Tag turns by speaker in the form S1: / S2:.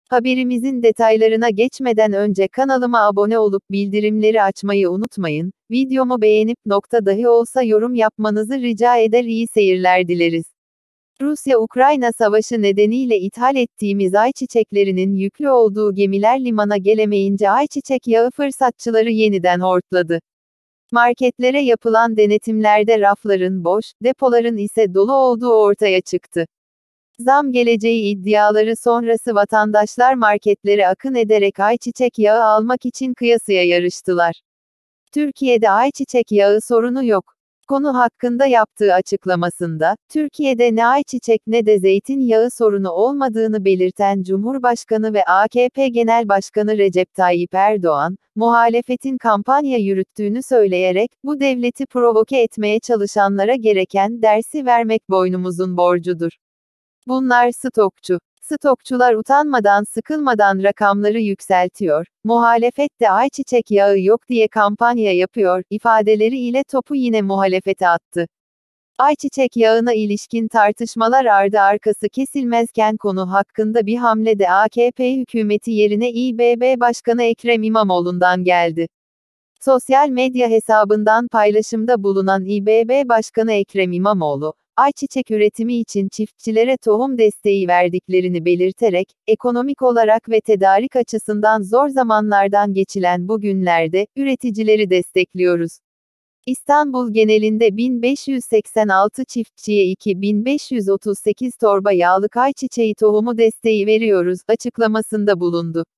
S1: Haberimizin detaylarına geçmeden önce kanalıma abone olup bildirimleri açmayı unutmayın. Videomu beğenip dahi olsa yorum yapmanızı rica eder, iyi seyirler dileriz. Rusya-Ukrayna savaşı nedeniyle ithal ettiğimiz ayçiçeklerinin yüklü olduğu gemiler limana gelemeyince ayçiçek yağı fırsatçıları yeniden hortladı. Marketlere yapılan denetimlerde rafların boş, depoların ise dolu olduğu ortaya çıktı. Zam geleceği iddiaları sonrası vatandaşlar marketlere akın ederek ayçiçek yağı almak için kıyasıya yarıştılar. Türkiye'de ayçiçek yağı sorunu yok. Konu hakkında yaptığı açıklamasında, Türkiye'de ne ayçiçek ne de zeytinyağı sorunu olmadığını belirten Cumhurbaşkanı ve AKP Genel Başkanı Recep Tayyip Erdoğan, muhalefetin kampanya yürüttüğünü söyleyerek, bu devleti provoke etmeye çalışanlara gereken dersi vermek boynumuzun borcudur. Bunlar stokçu. Stokçular utanmadan sıkılmadan rakamları yükseltiyor, muhalefet de ayçiçek yağı yok diye kampanya yapıyor, ifadeleriyle topu yine muhalefete attı. Ayçiçek yağına ilişkin tartışmalar ardı arkası kesilmezken konu hakkında bir hamle de AKP hükümeti yerine İBB Başkanı Ekrem İmamoğlu'ndan geldi. Sosyal medya hesabından paylaşımda bulunan İBB Başkanı Ekrem İmamoğlu, ayçiçek üretimi için çiftçilere tohum desteği verdiklerini belirterek, ekonomik olarak ve tedarik açısından zor zamanlardan geçilen bu günlerde, üreticileri destekliyoruz. İstanbul genelinde 1586 çiftçiye 2538 torba yağlık ayçiçeği tohumu desteği veriyoruz, açıklamasında bulundu.